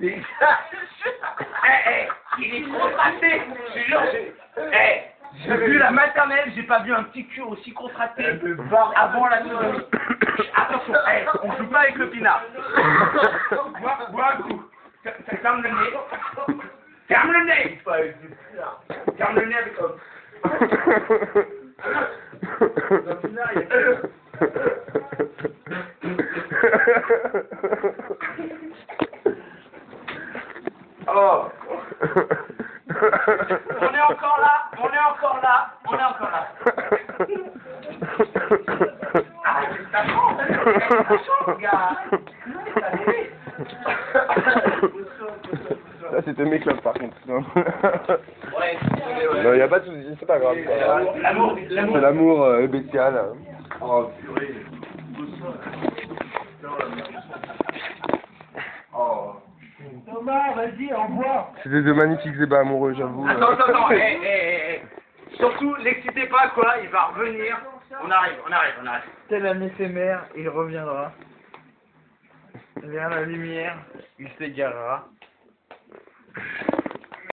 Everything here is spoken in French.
Il est contracté. Je te jure, j'ai vu la maternelle, j'ai pas vu un petit cul aussi contracté avant la sodomie. Attention, on joue pas avec le pinard. Bois un coup. Ferme le nez. Ferme le nez. Ferme le nez avec l'homme. Le pinard, il est... Oh. On est encore là, on est encore là, on est encore là. Ah, t'as chaud, gars. Ça c'était mes clubs par contre. Non, Ouais. non y a pas de soucis, c'est pas grave. L'amour, C'est l'amour bestial. Oh, purée. Oh. Thomas, vas-y, au revoir. C'était de magnifiques débats amoureux, j'avoue. Attends, surtout, l'excitez pas, quoi, il va revenir. On arrive. Tel un éphémère, il reviendra. Vers la lumière, il s'égarera.